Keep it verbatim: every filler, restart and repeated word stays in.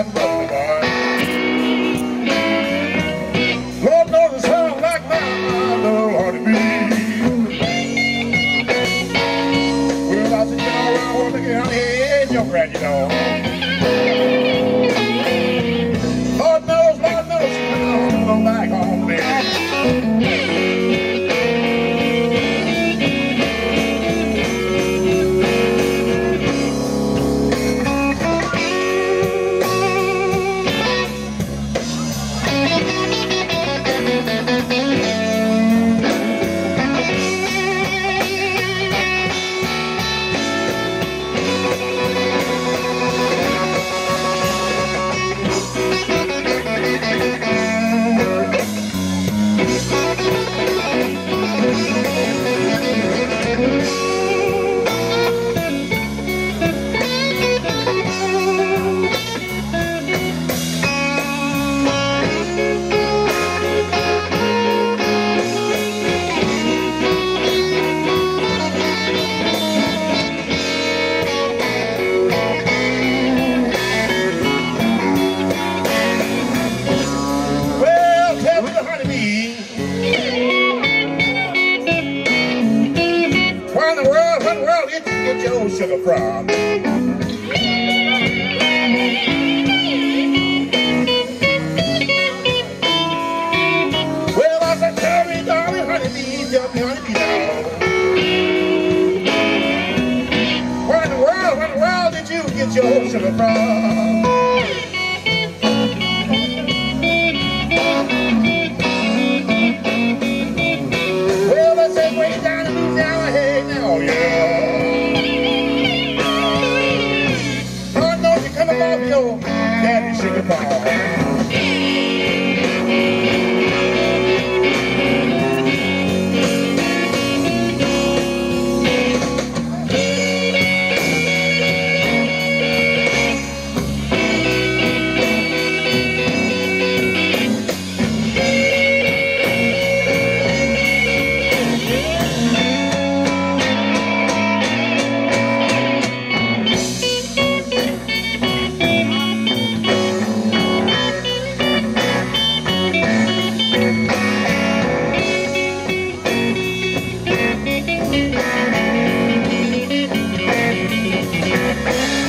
some brother, boy. Lord knows a song like mine, I know how to be. Well, I said, you know, I want to get out here and jump right, you know. Lord knows, Lord knows, I'm going back home, baby. Get your old sugar from. Well, I said, tell me, darling, honeybee, tell me, honeybee now. Where in the world, where in the world did you get your old sugar from? Well, I said, way down in Louisiana, hey, now, yeah. About your daddy sugar bomb. Thank you.